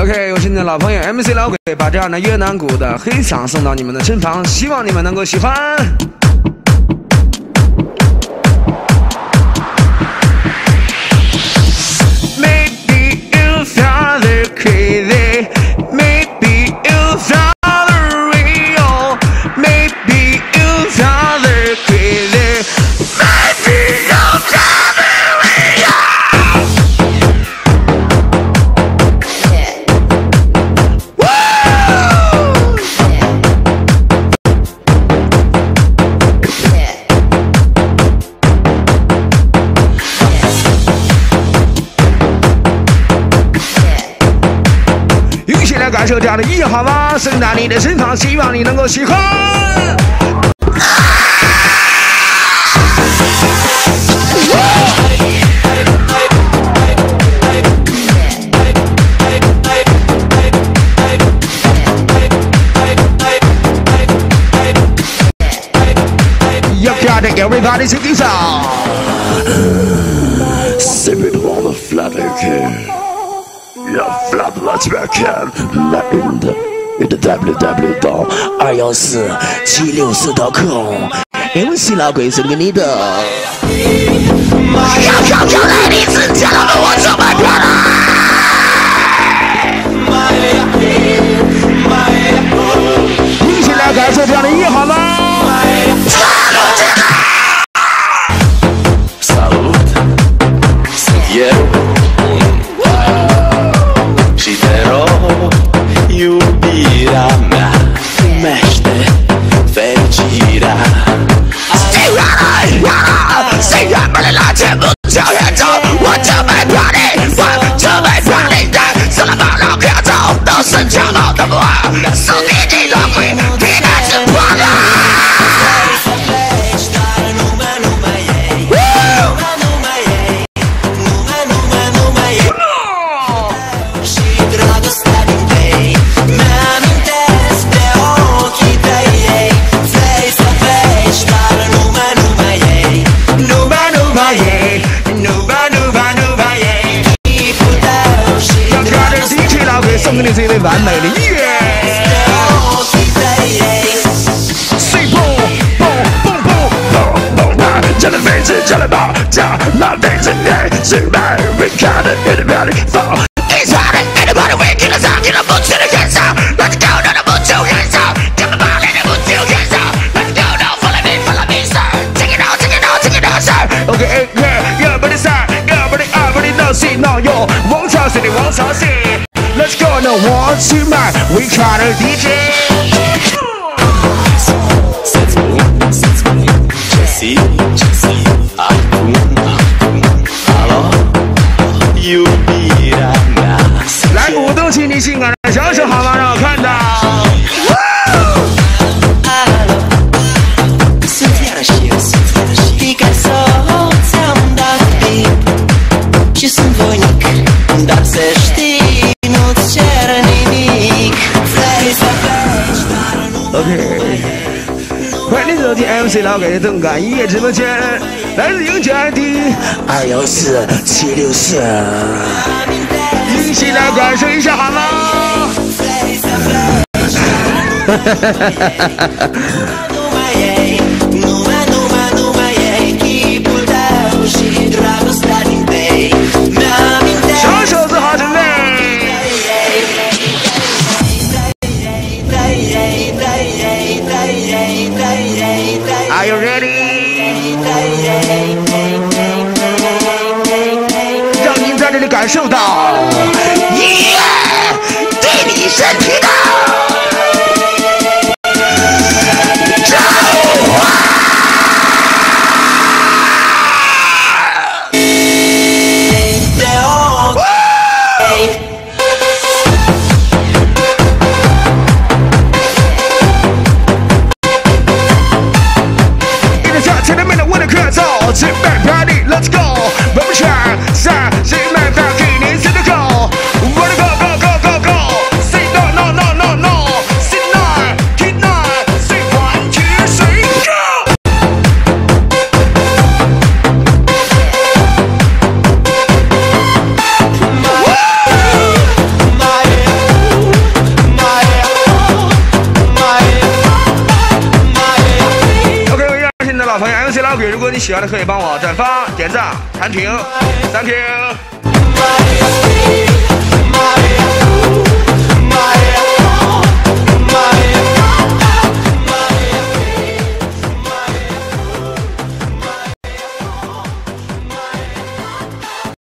OK， 有请你的老朋友 MC 老鬼把这样的越南鼓的黑嗓送到你们的身旁，希望你们能够喜欢。Maybe you thought it crazy, maybe you thought it real, maybe you thought it crazy, maybe you thought it real.一起来感受这样的意义好吗？送到你的身旁，希望你能够喜欢。You got it, everybody take this out. Save it on the flat again. Yeah, flat let's back in. Let in the www.214-764.com。MC 老鬼是给你的。Ladies and gentlemen, what's up, my brother? 一起来感受这样的意义好吗？ Iubirea mea primește fericirea. Striga-mă la început, ce-o hențo,我这么漂亮，我这么漂亮的，死了把老票走，都是骄傲的我，手里的老鬼，你那是破了。 送给你这一位完美的音乐。碎蹦蹦蹦蹦蹦蹦，加了飞子，加了宝，加了飞子，是白人看的有点漂亮。It's hard, anybody waking us up, get a boot to the hands up, let's go now, the boot to hands up, get the ball and the boot to hands up, let's go now, follow me, sir, take it out, take it out, take it out, sir. Okay, yeah, everybody sir, everybody know, see, know, yo, 王朝是的王朝是。 Let's go on the 1, 2, man. We try to DJ. Jesse, acum, alo, iubirea mea. 来鼓动起你性感的小手好吗？让我看到。 Sunt voinic, dar să știi, nu-ți cer nimic. Vrei să pleci, dar nu OK， 欢迎收听 MC 老鬼的动感音乐直播间，来自永久 ID 214-764。 一起来感受一下好吗？小手子好准备。Are you ready？ 让您在这里感受到音乐对你身体的召唤。Sit back, party, let's go. 不不抢，上谁买单给您谁的口。 老朋友 MC 老鬼，如果你喜欢的可以帮我转发、点赞、弹屏 ，Thank you。